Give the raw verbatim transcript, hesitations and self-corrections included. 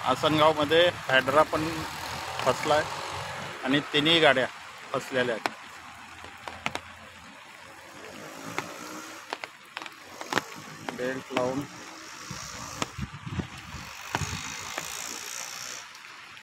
आसनगावमध्ये hydra पण फसला आहे आणि तिन्ही गाड्या फसलेल्या आहेत. बेल्ट लावून